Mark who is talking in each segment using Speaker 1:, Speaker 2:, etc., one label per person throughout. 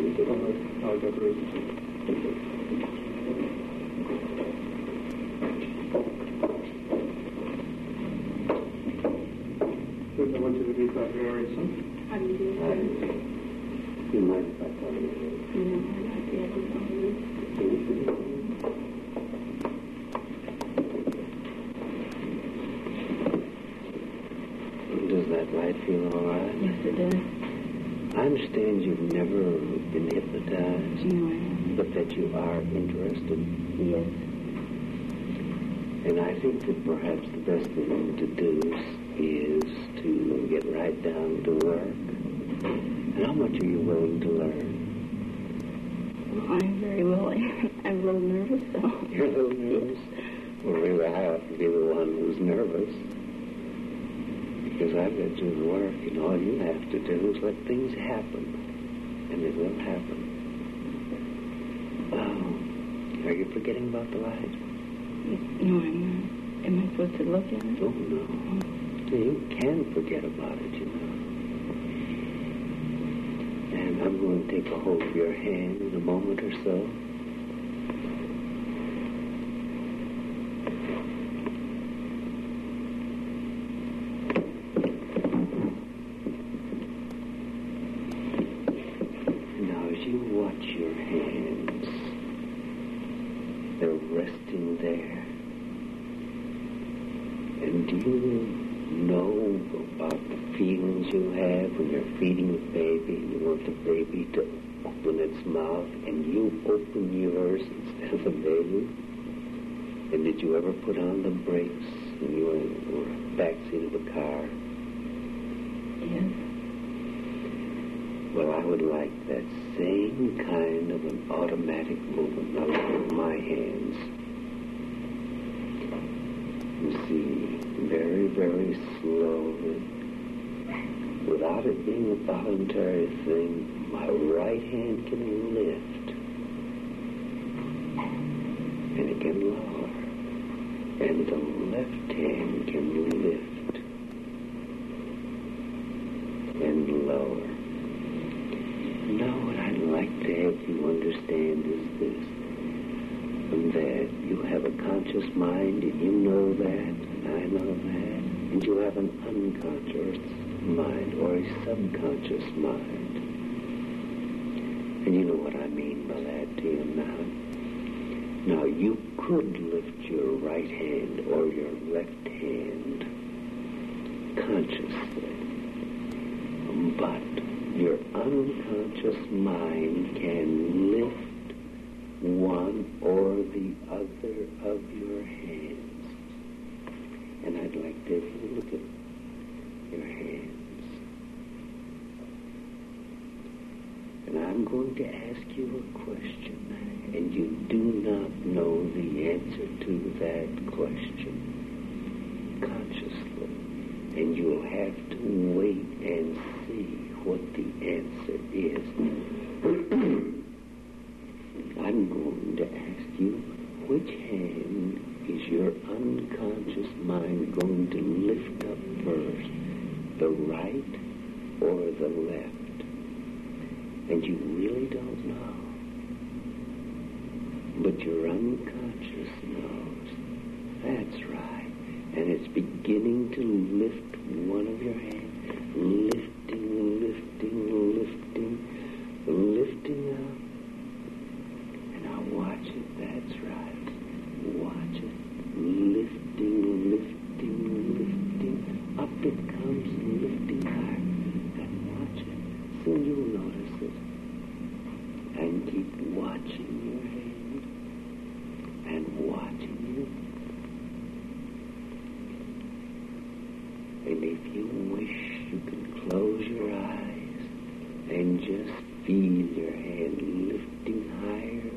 Speaker 1: I'll get through. First, I want you to meet Dr. Erickson.
Speaker 2: How do you do, sir?
Speaker 3: Do you mind if I call you?
Speaker 2: No, I like the other one.
Speaker 3: Does that light feel all right?
Speaker 2: Yes, it does.
Speaker 3: I understand you've never been hypnotized.
Speaker 2: No, I haven't.
Speaker 3: But that you are interested.
Speaker 2: Yes.
Speaker 3: And I think that perhaps the best thing to do is to get right down to work. And how much are you willing to learn?
Speaker 2: Well, I'm very willing. I'm a little nervous, though.
Speaker 3: You're a little nervous? Well, really, I ought to be the one who's nervous. Because I've got you to work, and all you have to do is let things happen. And it will happen. Oh, are you forgetting about the light?
Speaker 2: No, I'm not. Am I supposed to look at it?
Speaker 3: Oh, no. You can forget about it, you know. And I'm going to take a hold of your hand in a moment or so. Now, as you watch your hands, they're resting there. And do you know about the feelings you have when you're feeding the baby and you want the baby to open its mouth and you open yours instead of the baby? And did you ever put on the brakes when you were in the backseat of a car?
Speaker 2: Yes.
Speaker 3: Well, I would like that same kind of an automatic movement. Now look at my hands. You see, very, very slowly, without it being a voluntary thing, my right hand can lift. And it can lower. And the left hand can lift. And lower. Now, what I'd like to have you understand is this. That you have a conscious mind, and you know that, and I know that, and you have an unconscious mind, or a subconscious mind. And you know what I mean by that, do you now? Now, you could lift your right hand or your left hand consciously, but your unconscious mind can lift one or the other of your hands. And I'd like to have you look at your hands. And I'm going to ask you a question, and you do not know the answer to that question consciously. And you'll have to wait and see what the answer is. I'm going to ask you, which hand is your unconscious mind going to lift up first, the right or the left? And you really don't know. But your unconscious knows. That's right. And it's beginning to lift one of your hands, lifting, lifting, lifting, lifting up. Watch it, that's right. Watch it. Lifting, lifting, lifting. Up it comes, lifting higher. And watch it. Soon you'll notice it. And keep watching your hand. And watching it. And if you wish, you can close your eyes and just feel your hand lifting higher.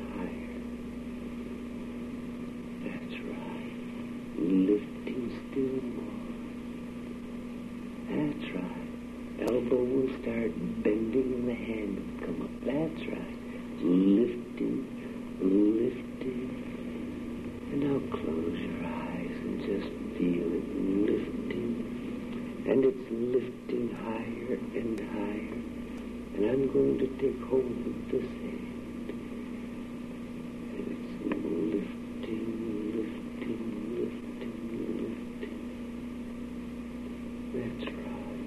Speaker 3: Lifting still more. That's right. Elbow will start bending and the hand will come up. That's right. Lifting, lifting. And now close your eyes and just feel it lifting. And it's lifting higher and higher. And I'm going to take hold of this hand. And it's lifting, lifting, lifting, lifting. That's right.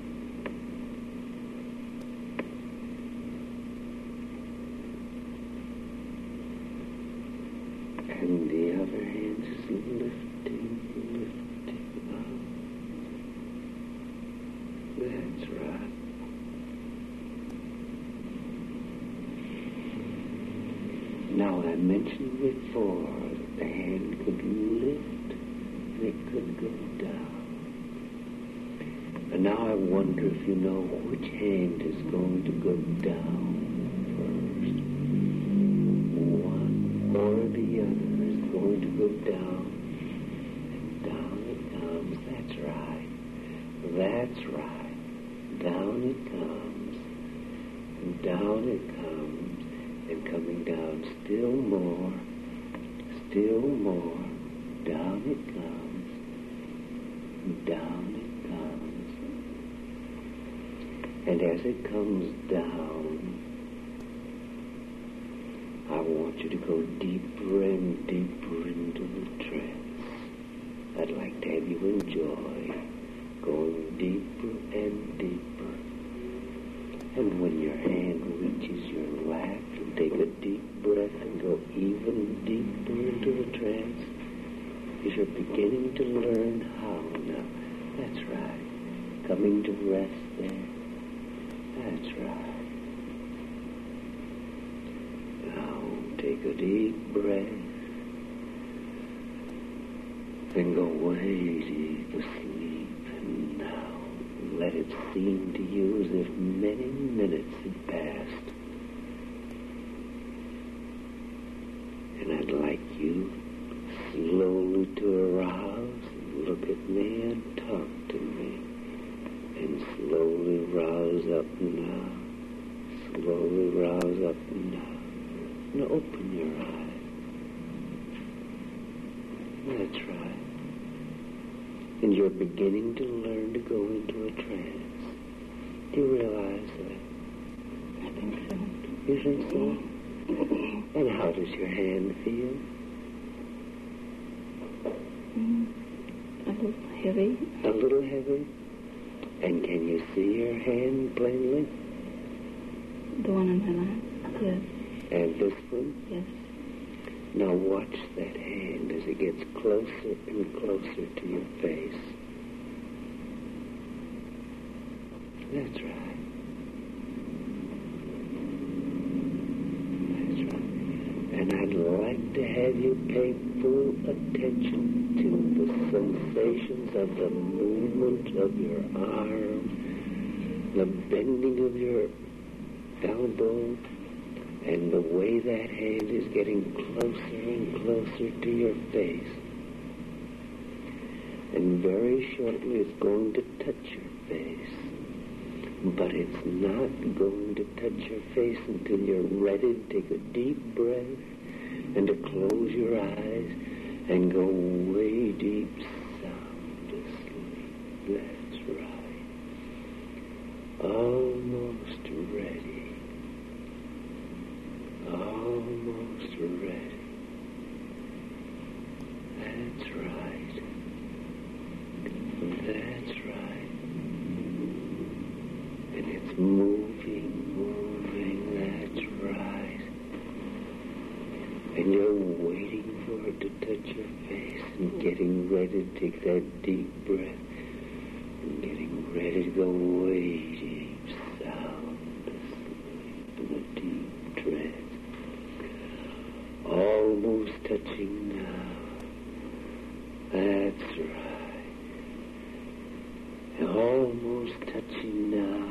Speaker 3: And the other hand is lifting, lifting up. That's right. Now, I mentioned before that the hand could lift and it could go down. And now I wonder if you know which hand is going to go down first. One or the other is going to go down, and down it comes. That's right. That's right. Down it comes, and down it comes. And coming down still more, down it comes, down it comes. And as it comes down, I want you to go deeper and deeper into the trance. I'd like to have you enjoy going deeper and deeper. And when your hand reaches your lap, you take a deep breath and go even deeper into the trance as you're beginning to learn how now. That's right. Coming to rest there. That's right. Now take a deep breath and go way deep asleep. And now let it seem to you as if many minutes had passed. And I'd like you slowly to arouse and look at me and talk to me. And slowly rouse up now. Slowly rouse up now. Now open your eyes. That's right. And you're beginning to learn to go into a trance. Do you realize that?
Speaker 2: I think so.
Speaker 3: You think so? And how does your hand feel?
Speaker 2: A little heavy.
Speaker 3: A little heavy? And can you see your hand plainly?
Speaker 2: The one in my lap? Yes.
Speaker 3: And this one?
Speaker 2: Yes.
Speaker 3: Now watch that hand as it gets closer and closer to your face. That's right. That's right. And I'd like to have you pay full attention to the sensations of the movement of your arm, the bending of your elbow, and the way that hand is getting closer and closer to your face. And very shortly it's going to touch your face. But it's not going to touch your face until you're ready to take a deep breath and to close your eyes and go way deep, sound asleep. That's right. Almost ready. Almost ready. That's right. That's right. And it's moving, that's right. And you're waiting for it to touch your face and getting ready to take that deep breath and getting ready to go way deep, sound asleep in a deep trance. Almost touching now. That's right. Almost touching now.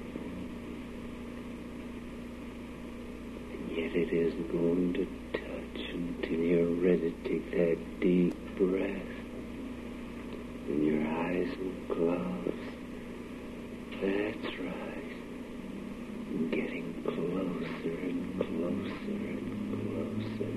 Speaker 3: And yet it isn't going to touch until you're ready to take that deep breath. And your eyes will close. That's right. Getting closer and closer and closer.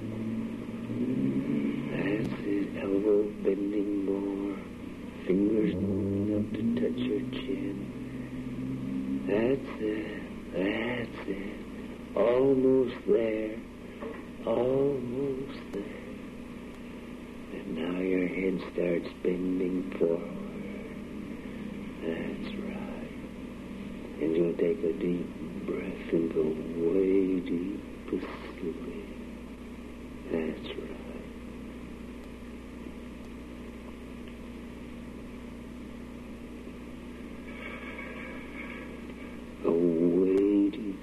Speaker 3: That's it. Elbow bending more. Fingers moving up to touch your chin. That's it. That's it. Almost there. Almost there. And now your head starts bending forward. That's right. And you'll take a deep breath and go way deep asleep. That's right. Way deep.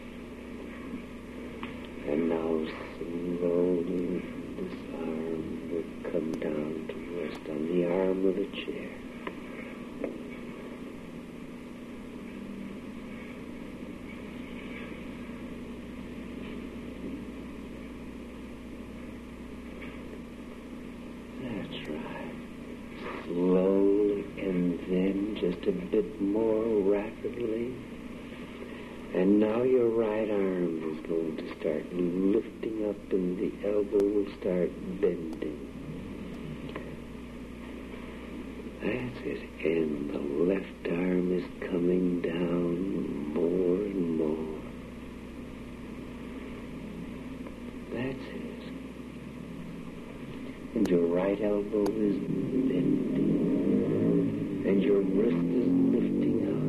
Speaker 3: And now slowly this arm will come down to rest on the arm of the chair. That's right. Slowly, and then just a bit more rapidly. And now your right arm is going to start lifting up and the elbow will start bending. That's it. And the left arm is coming down more and more. That's it. And your right elbow is bending. And your wrist is lifting up.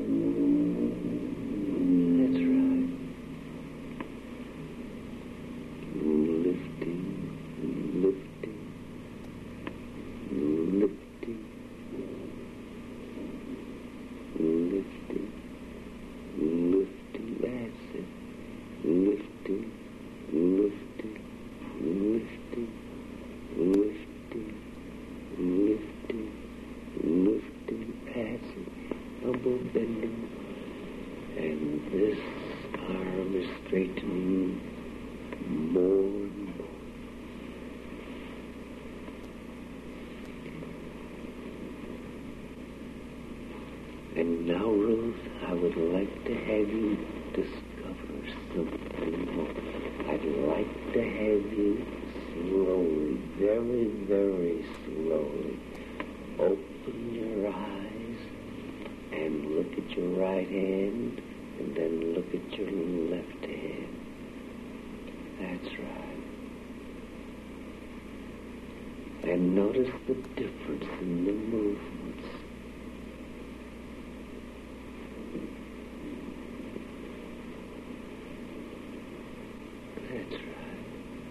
Speaker 3: And now, Ruth, I would like to have you discover something more. I'd like to have you slowly, very, very slowly, open your eyes and look at your right hand and then look at your left hand. That's right. And notice the difference in the movements. That's right.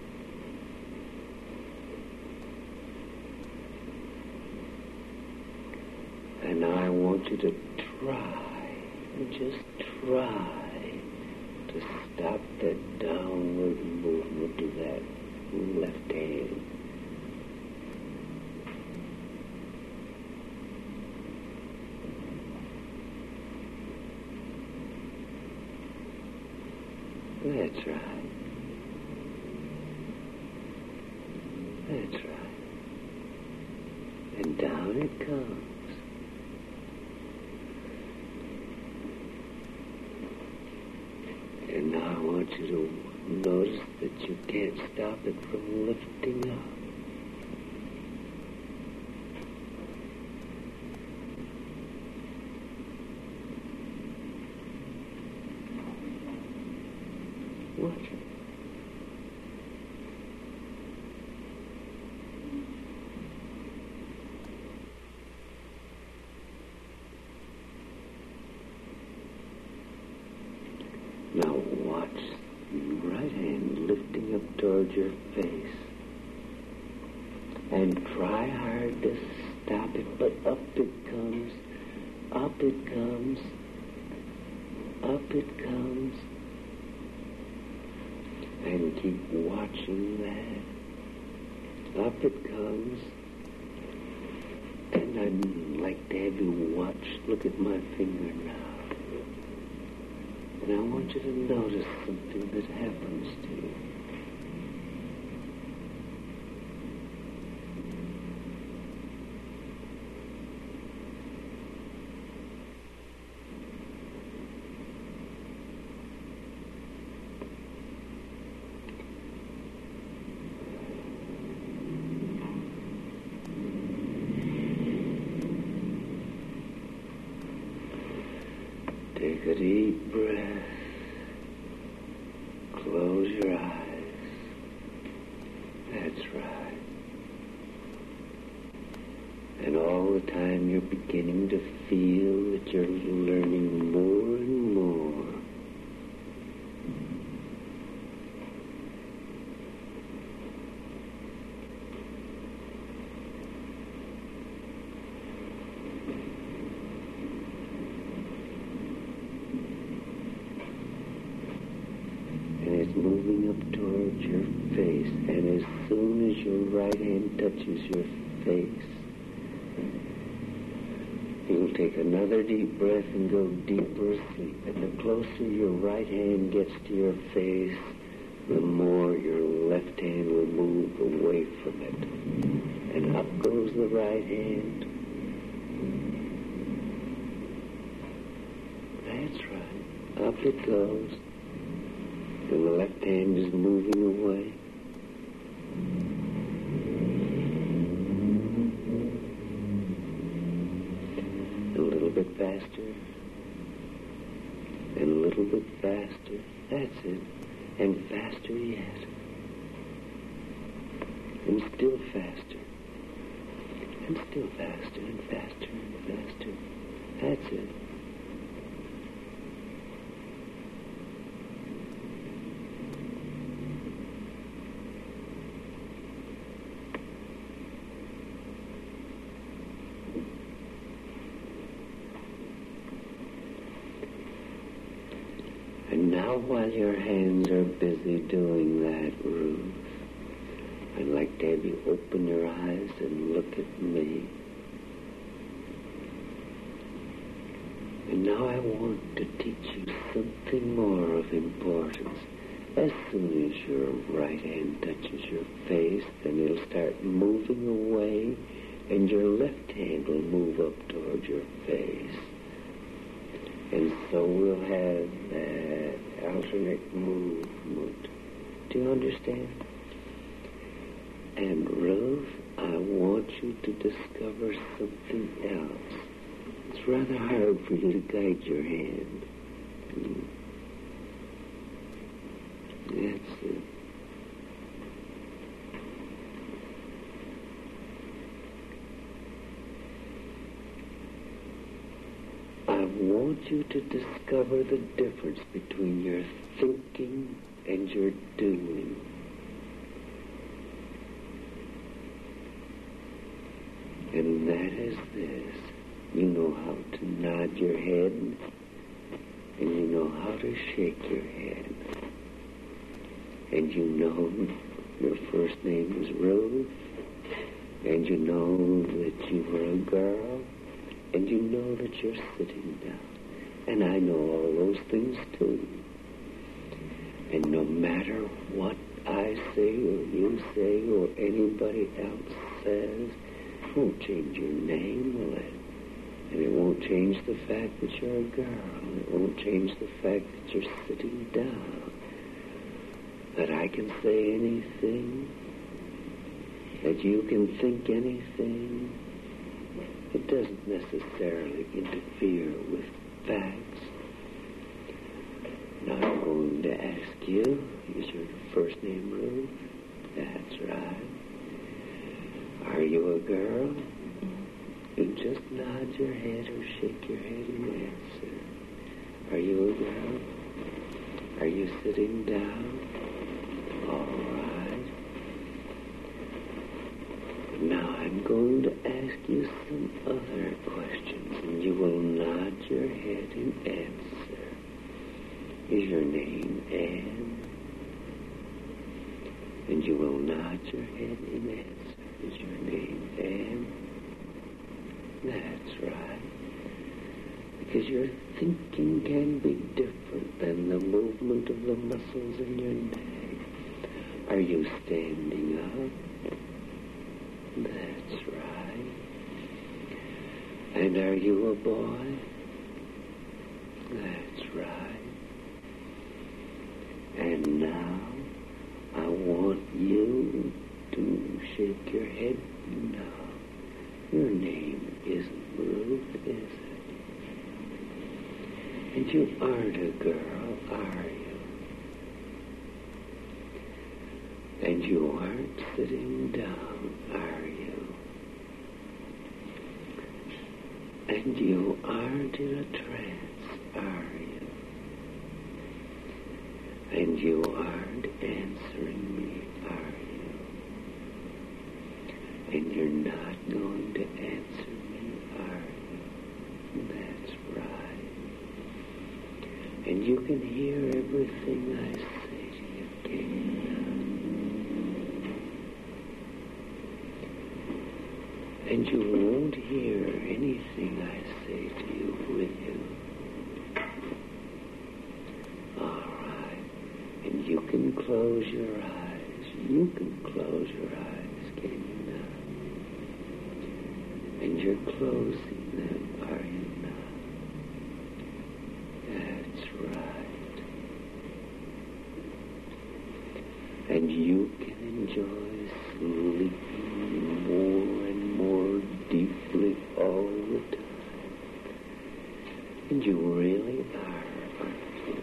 Speaker 3: And now I want you to try, just try to stop that downward movement of that left hand. That's right. That's right. And down it comes. And now I want you to notice that you can't stop it from lifting up. Watch it. Now watch your right hand lifting up towards your face. And try hard to stop it, but up it comes, up it comes, up it comes. And keep watching that. Up it comes. And I'd like to have you watch. Look at my finger now. And I want you to notice something that happens to you. Take Take a deep breath. Close your eyes. That's right. And all the time you're beginning to feel that you're learning more and more. Moving up towards your face, and as soon as your right hand touches your face, you'll take another deep breath and go deeper asleep. And the closer your right hand gets to your face, the more your left hand will move away from it. And up goes the right hand. That's right. Up it goes. And the left hand is moving away. A little bit faster. And a little bit faster. That's it. And faster yet. And still faster. And still faster and faster and faster. That's it. Now, while your hands are busy doing that, Ruth, I'd like to have you open your eyes and look at me. And now I want to teach you something more of importance. As soon as your right hand touches your face, then it'll start moving away, and your left hand will move up towards your face. And so we'll have that alternate movement. Do you understand? And Ruth, I want you to discover something else. It's rather hard for you to guide your hand. That's it. I want you to discover the difference between your thinking and your doing. And that is this. You know how to nod your head, and you know how to shake your head. And you know your first name is Ruth, and you know that you were a girl, and you know that you're sitting down. And I know all those things too. And no matter what I say or you say or anybody else says, it won't change your name, will it? And it won't change the fact that you're a girl. It won't change the fact that you're sitting down. That I can say anything. That you can think anything. It doesn't necessarily interfere with facts. Now I'm going to ask you, is your first name Ruth? That's right. Are you a girl? You just nod your head or shake your head and answer. Are you a girl? Are you sitting down? All right. Now I'm going to ask you some other questions, and you will nod your head and answer. Is your name Anne? And you will nod your head and answer. Is your name Anne? That's right. Because your thinking can be different than the movement of the muscles in your neck. Are you standing up? That's right. And are you a boy? That's right. And now I want you to shake your head. No. Your name isn't Ruth, is it? And you aren't a girl, are you? And you aren't sitting down, are you? And you aren't in a trance, are you? And you aren't answering me, are you? And you're not going to answer me, are you? That's right. And you can hear everything I say to you, can you not? And you won't hear anything I say to you, will you? All right. And you can close your eyes. You can close your eyes, can you not? And you're closing them, are you not? That's right. And you can enjoy sleeping more and more deeply all the time. And you really are, aren't you?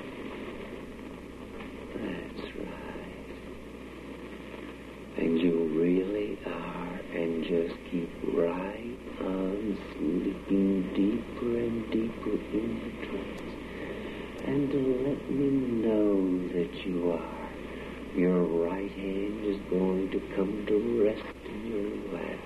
Speaker 3: That's right. And you really are, and just keep right on sleeping deeper and deeper in the trance. And to let me know that you are. Your right hand is going to come to rest in your lap.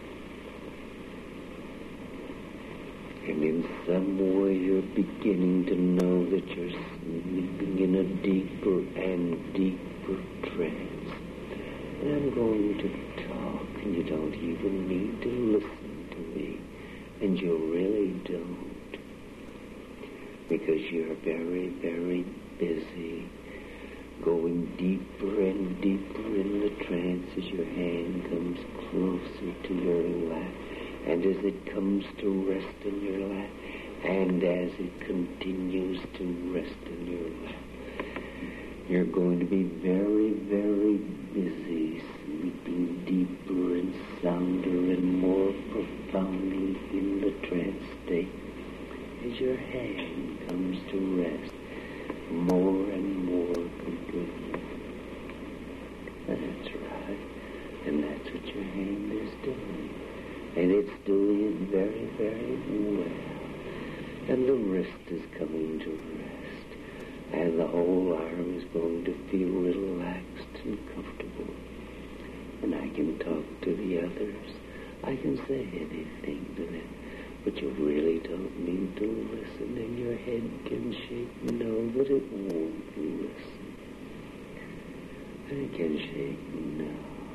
Speaker 3: And in some way you're beginning to know that you're sleeping in a deeper and deeper trance. And I'm going to talk, and you don't even need to listen to me. And you really don't. Because you're very, very busy going deeper and deeper in the trance as your hand comes closer to your lap. And as it comes to rest in your lap, and as it continues to rest in your lap, you're going to be very, very busy, sleeping deeper and sounder and more profoundly in the trance state as your hand comes to rest more and more completely. That's right. And that's what your hand is doing. And it's doing it very, very well. And the wrist is coming to rest. And the whole arm is going to feel relaxed and comfortable. And I can talk to the others. I can say anything to them. But you really don't need to listen. And your head can shake. Know that it won't listen. And it can shake. No.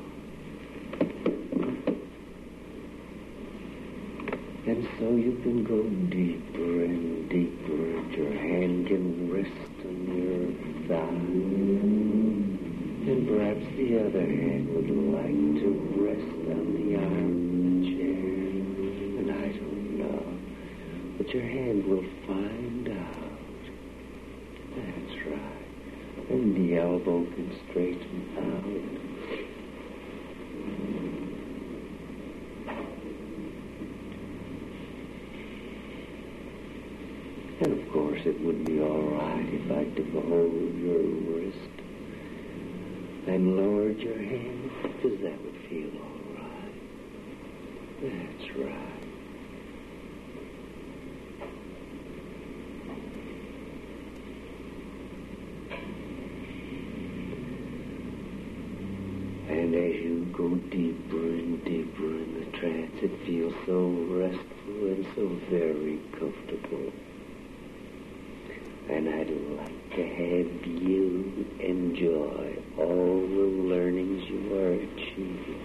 Speaker 3: And so you can go deeper and deeper, and your hand can rest on your thigh. And perhaps the other hand would like to rest on the arm of the chair. And I don't know. But your hand will find out. That's right. And the elbow can straighten out. And of course it would be all right if I took hold your wrist and lowered your hand, because that would feel all right. That's right. And as you go deeper and deeper in the trance, it feels so restful and so very comfortable. And I'd like to have you enjoy all the learnings you are achieving.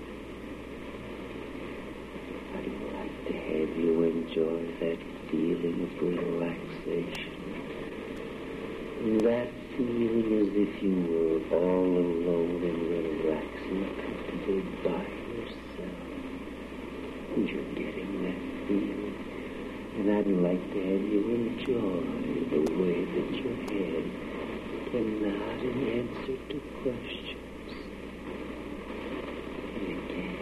Speaker 3: I'd like to have you enjoy that feeling of relaxation. And that feeling as if you were all alone and relaxing comfortably by yourself. And you're getting that feeling. And I'd like to have you enjoy the way that your head can nod in answer to questions. And it can.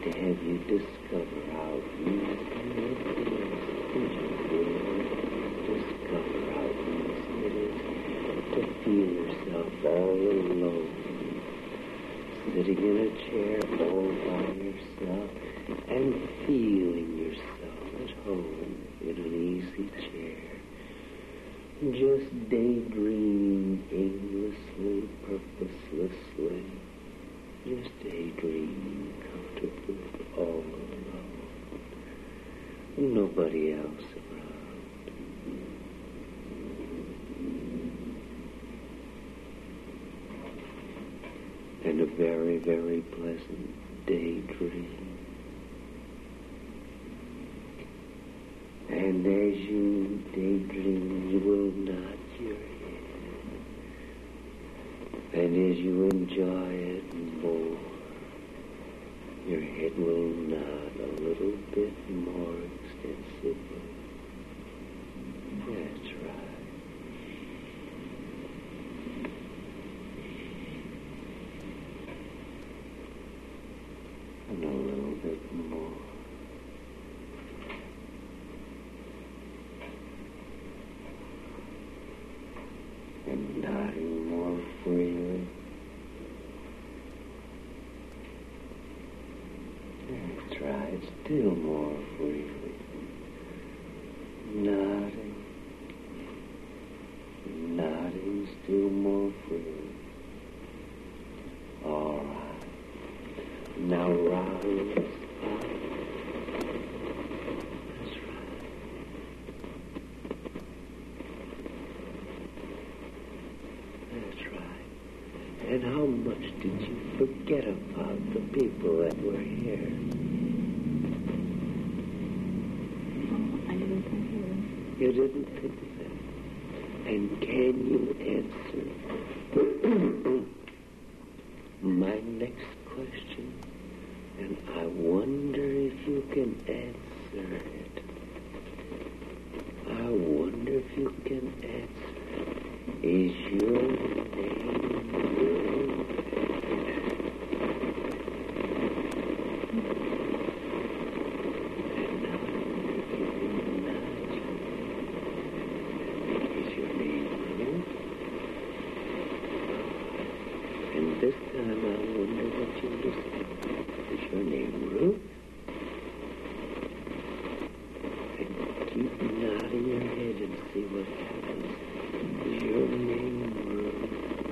Speaker 3: have you discover how easy it is, and you will discover how easy it is to feel yourself all alone, sitting in a chair all by yourself and feeling yourself at home in an easy chair, just daydreaming aimlessly, purposelessly, just daydreaming comfortably all alone, nobody else around. And a very, very pleasant daydream. And as you daydream, you will nod your head. And as you enjoy it more, your head will nod a little bit more extensively. That's right. And a little bit more. And nodding more freely. That's right, still more freely. Nodding. Nodding still more freely. All right. Now rise up. That's right. That's right. And how much did you forget about the people that were here?
Speaker 2: I didn't think of it.
Speaker 3: You didn't think of that. And can you answer my next question? And I wonder if you can answer it. I wonder if you can answer it. Is your name Will? And now I'm going to give you a nudge. Is your name Will? And this time I wonder what you listen. Is your name Ruth? And keep nodding your head and see what happens. Is your name Ruth?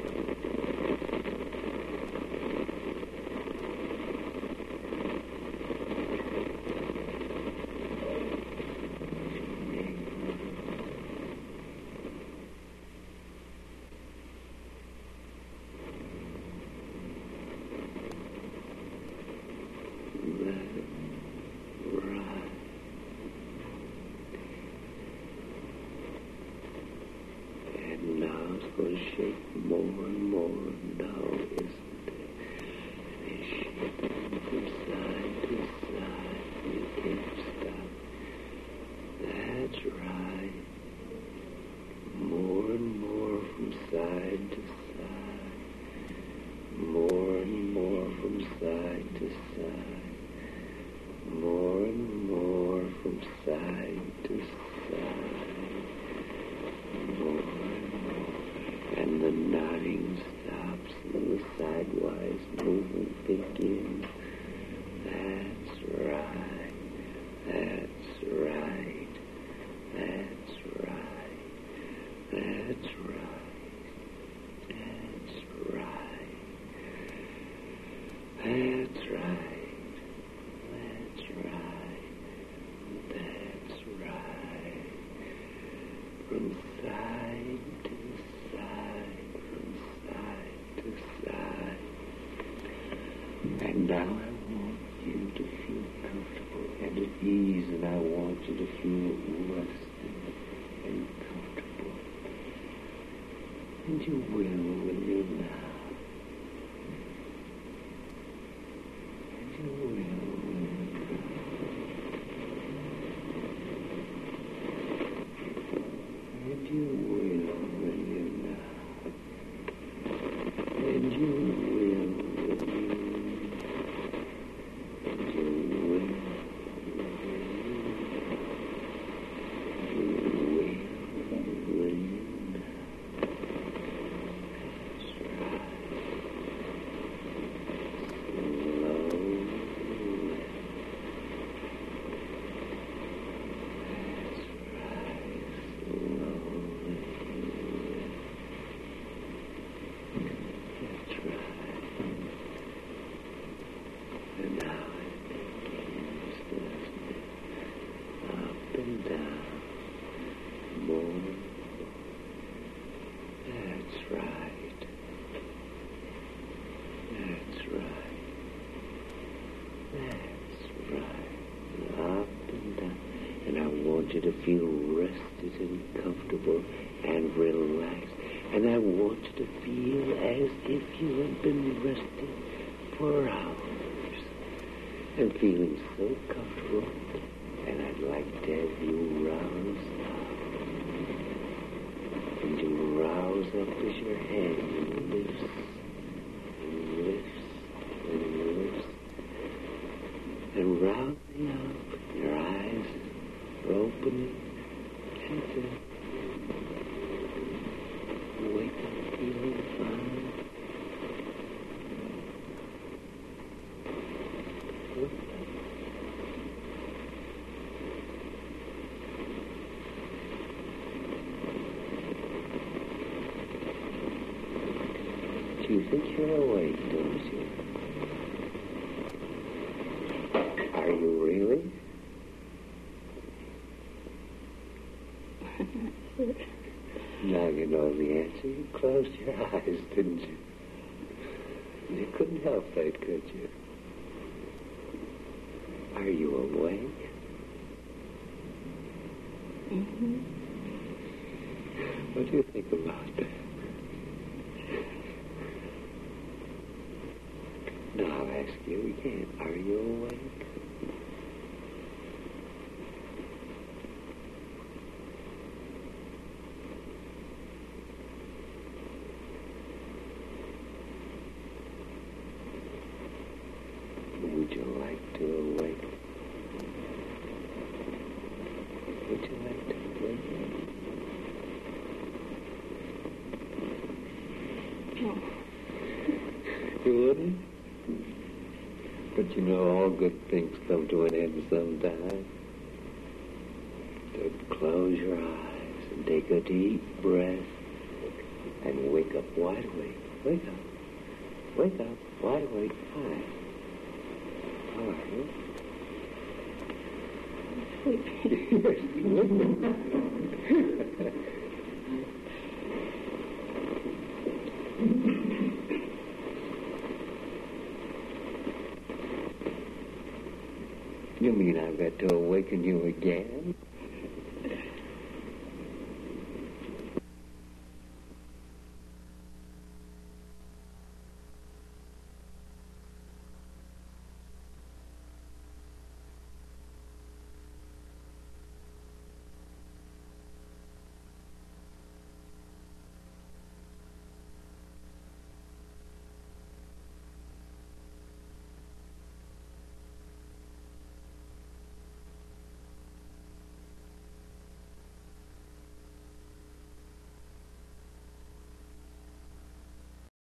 Speaker 3: Going to shake more and more now, isn't it? It's shaking from side to side. You can't stop. That's right. More and more from side to side. More and more from side to side. More and more from side to side. More and more. And the nodding stops and the sidewise movement begins. That's right. That's right. That's right. That's right. That's right. That's right. That's right. That's right. From side to side, from side to side. And now I want you to feel comfortable and at ease, and I want you to feel rested and comfortable. And you will when you're now. And you will when you're now. And you will when you're now. And you will when you That's right. That's right. Up and down. And I want you to feel rested and comfortable and relaxed. And I want you to feel as if you had been resting for hours. And feeling so comfortable. And I'd like to have you rouse now. And you rouse up as your head lifts and lifts and lifts. And rousing up, your eyes are opening. That's it. Wake up feeling fine. Look up. You think you're awake, don't you? Are you really? Now you know the answer. You closed your eyes, didn't you? You couldn't help that, could you? Are you awake?
Speaker 2: Mm-hmm.
Speaker 3: What do you think about that? Now I'll ask you again. Are you awake? Would you like to awake? Would you like to awake?
Speaker 2: No.
Speaker 3: You wouldn't? But you know all good things come to an end sometime. So close your eyes and take a deep breath and wake up wide awake. Wake up. Wake up. Wide awake. Hi. How are you? You mean I've got to awaken you again?